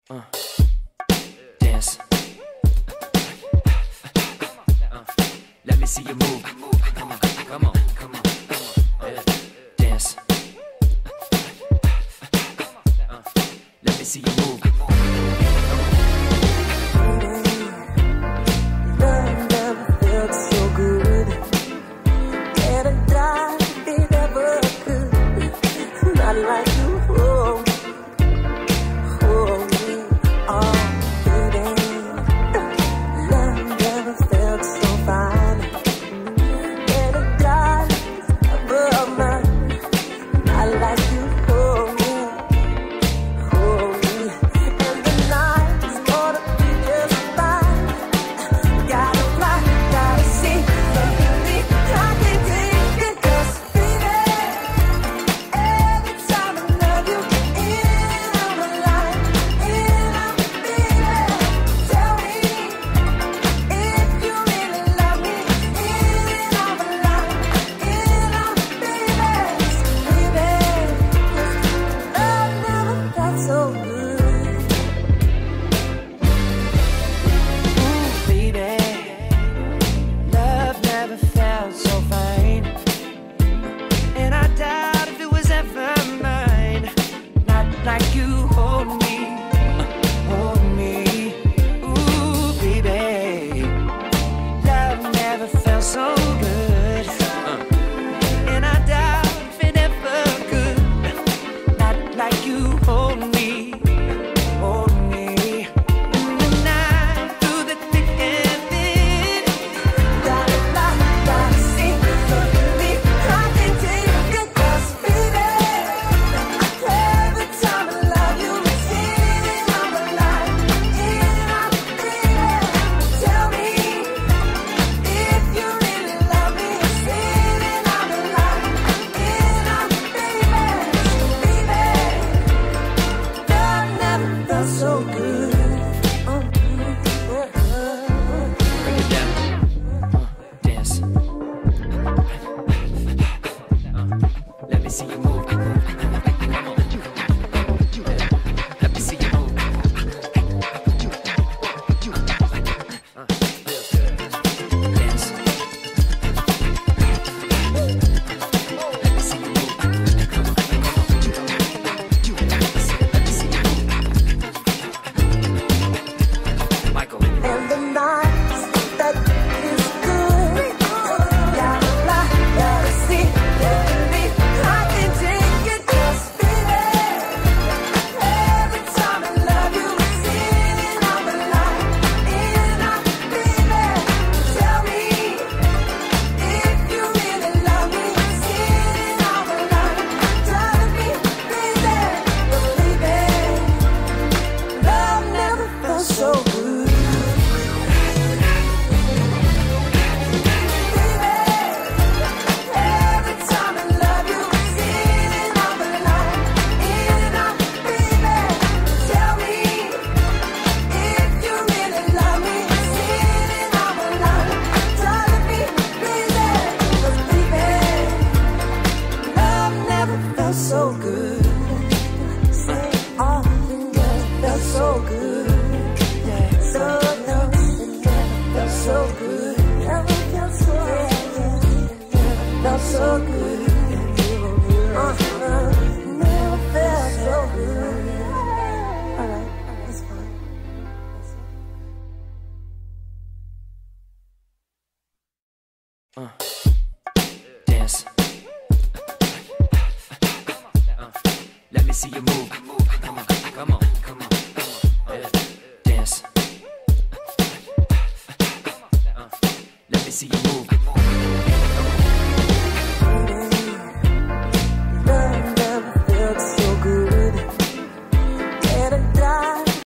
Uh, dance. Let me see you move. Come on, come on, come on. Dance. Let me see you move. Love never felt so good. And I died if it ever could. Not like you, oh, me, oh, baby. Love never felt so fine. And I died above mine. Not like you, oh, me. And the night is gonna be just fine. Gotta fly, gotta see, baby, I can take it. 'Cause baby, every time I love you, in on my life, baby. Tell me if you really love me, in on my life, baby. Love never felt so good. Ooh, baby, love never felt so fine. And I doubt if it was ever mine. Not like you hold me, hold me. Ooh, baby, love never felt so good. And I doubt if it ever could. Not like you hold me, hold me. In the night, through the thick and thin. Gotta fly, gotta see, baby, I can take it. 'Cause baby, every time I love you, in on my life, baby. Tell me if you really love me, in on my life, baby. Love never felt so good. Bring it down. Dance. Let me see you move. Come on. Let me see you move. Dance. Let me see you move. Come on. Let me see you move. Michael. And the nights that is good. Gotta fly, gotta see, baby, I can take it. 'Cause baby, every time I love you, in on my life, baby. Tell me if you really love me, in on my life. Tell me, baby, love never felt so good. Every time I love you, in on my life, baby. Tell me if you really love me, in on my life. Tell me, baby, 'cause baby, love never felt so good. Say often never felt so good. So no, it never felt so good. Never felt so good. Felt so good. Never felt so good. Alright, that's fine. Dance. Let me see you move.